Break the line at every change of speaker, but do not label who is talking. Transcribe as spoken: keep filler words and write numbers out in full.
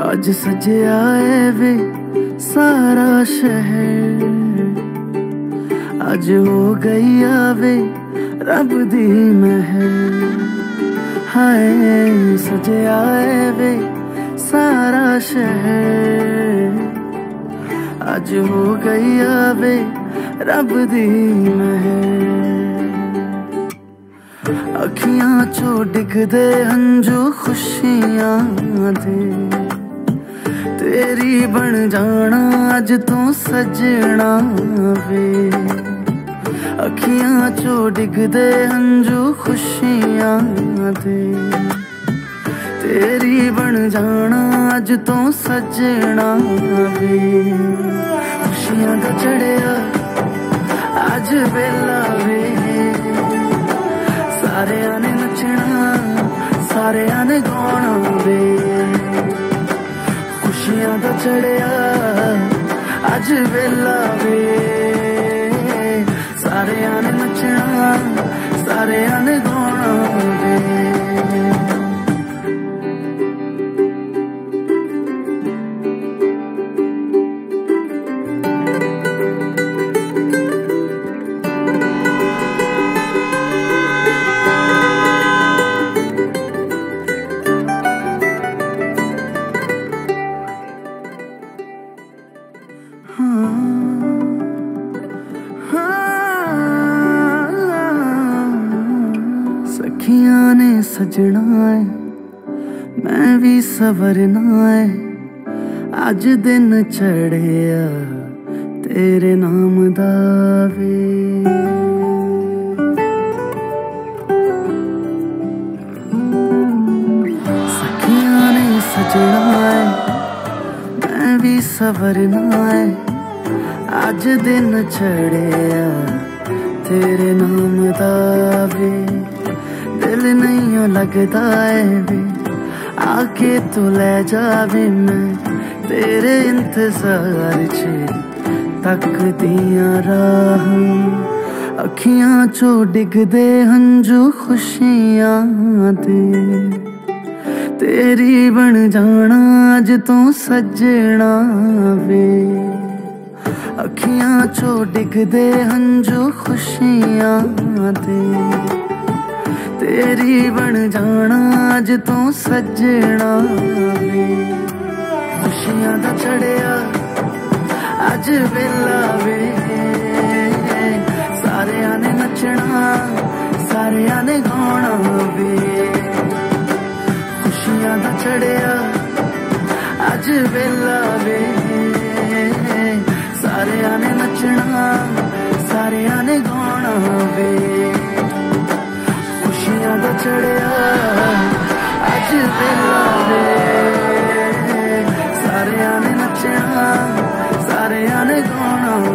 आज सजया है वे सारा शहर, आज हो गई आवे रब दी महर। हाय सजया है वे सारा शहर, आज हो गई आवे रब दी महर। अखियां चो डिगदे हंजू खुशियां दे, तेरी बन जाना अज तो सजना वे। अखियां चो डिगदे हंजू खुशियां दे, तेरी बन जाना अज तो सजना वे। खुशियां दा चढ़िया अज वेला वे, सारे ने नचना सारे ने गाना वे। खुशियां दा चढ़िया अज वेला वे, सारे ने नचना सारे ने गाना वे। सखियां ने सजना है मैं भी सवरना है, अज दिन चढ़िया तेरे नाम दा वे। सखियां ने सजना है मैं भी सवरना है, अज दिन चढ़िया तेरे नाम दा वे। दिल नहीं लगता है वे आके तू ले जावे, मैं तेरे इंतजार च तकदियां राह। अखियां चो डिगदे हंजू खुशियां दे, तेरी बन जाना अज तो सजना वे। अखियां चो डिगदे हंजू खुशियां दे, तेरी बन जाना अज तो सजना वे। खुशियां दा चढ़िया अज वेला वे, सारे ने नचना सारे ने गाना वे। खुशियां दा चढ़िया अज वेला वे, सारे ने नचना सारे ने गाना वे। खुशियां दा चढ़िया अज वेला वे, सारे ने नचना सारे ने गाना